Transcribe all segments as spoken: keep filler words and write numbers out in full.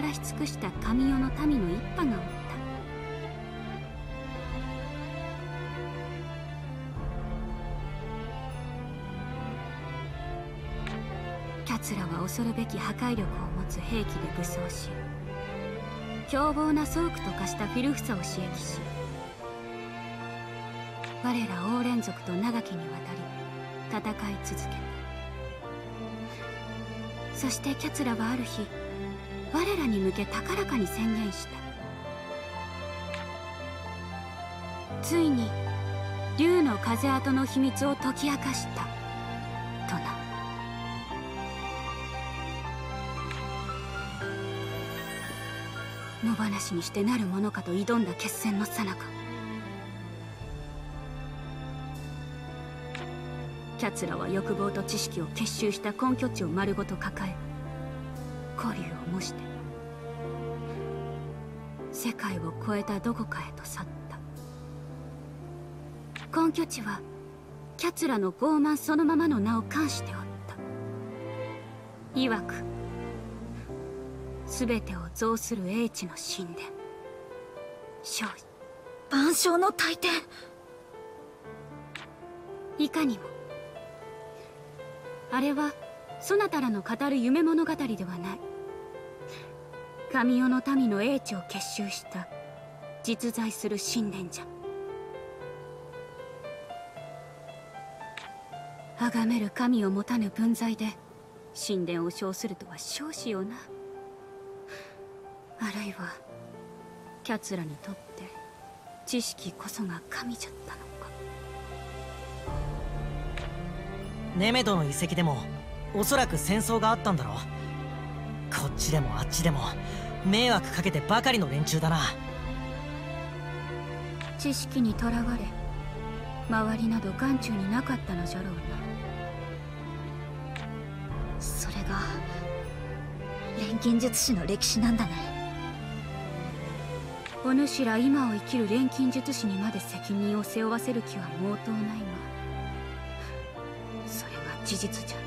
らし尽くした神代の民の一派がおった。奴らは恐るべき破壊力を持つ兵器で武装し、凶暴な倉庫と化したフィルフサを刺激し、我らオーレン族と長きにわたり戦い続けた。そしてキャツラはある日、我らに向け高らかに宣言した。ついに竜の風跡の秘密を解き明かしたとな。野放しにしてなるものかと挑んだ決戦の最中、キャツラは欲望と知識を結集した根拠地を丸ごと抱え、古竜を模して世界を超えたどこかへと去った。根拠地はキャツラの傲慢そのままの名を冠しておった。曰く全てを増する英知の神殿、勝利。 万象の大天。 いかにもあれはそなたらの語る夢物語ではない。神代の民の英知を結集した実在する神殿じゃ。崇める神を持たぬ分際で神殿を称するとは少子よな。あるいはキャツラにとって知識こそが神じゃったのか。 ネメドの遺跡でもおそらく戦争があったんだろう。こっちでもあっちでも迷惑かけてばかりの連中だな。 知識にとらわれ周りなど眼中になかったのじゃろうな。 それが錬金術師の歴史なんだね。 お主ら今を生きる錬金術師にまで責任を背負わせる気は毛頭ないが、それが事実じゃ。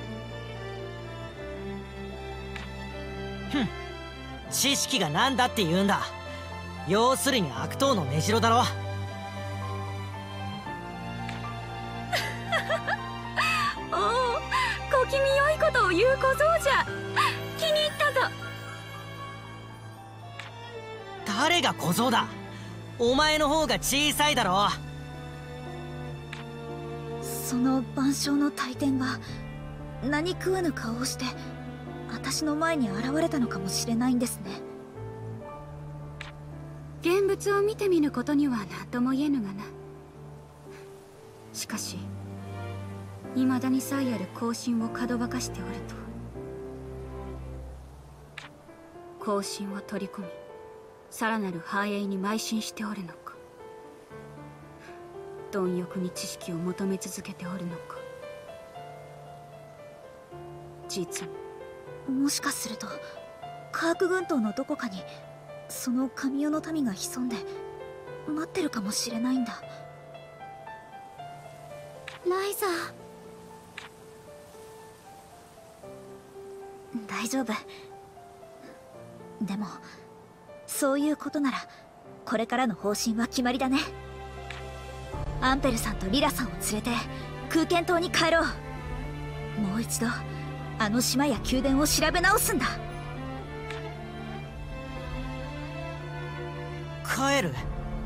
ふん、知識が何だって言うんだ。要するに悪党の根城だろ。 おお、小気味良いことを言う小僧じゃ。気に入ったぞ。 誰が小僧だ。お前の方が小さいだろ。 その万象の大天が何食わぬ顔をして私の前に現れたのかもしれないんですね。 現物を見てみぬことには何とも言えぬがな。しかし未だに才ある後進をかどばかしておると、後進を取り込みさらなる繁栄に邁進しておるのか、貪欲に知識を求め続けておるのか。実にもしかするとカーク群島のどこかにその神代の民が潜んで待ってるかもしれないんだ。ライザー、大丈夫。でもそういうことならこれからの方針は決まりだね。アンペルさんとリラさんを連れて空間島に帰ろう。もう一度あの島や宮殿を調べ直すんだ。 帰る？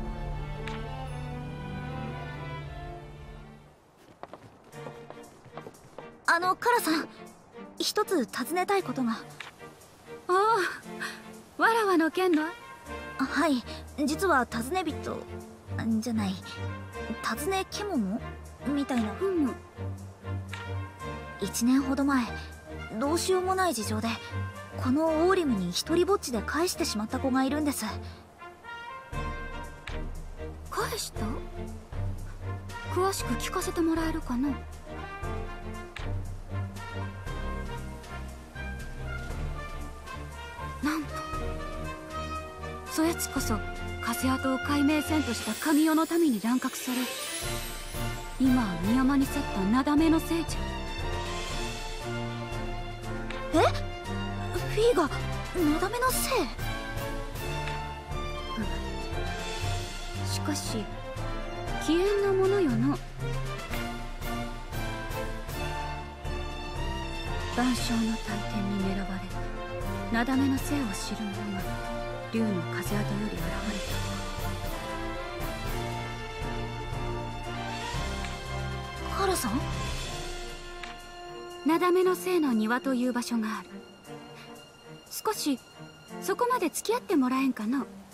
あのカラさん、一つ尋ねたいことが。 おお、わらわの件の？ はい、実は尋ね人じゃない、尋ね獣みたいな。 ふむ。 一年ほど前、どうしようもない事情でこのオーリムに一人ぼっちで返してしまった子がいるんです。 返した？詳しく聞かせてもらえるかな。なんとそやつこそ風跡を解明せんとした神代の民に乱獲され、今は深山に去ったなだめのせいじゃ。 え？フィーがなだめのせい？ しかし奇縁なものよの。万象の大天に狙われなだめの生を知る者が竜の風跡より現れカラさん。 た。なだめの生の庭という場所がある。少しそこまで付き合ってもらえんかの。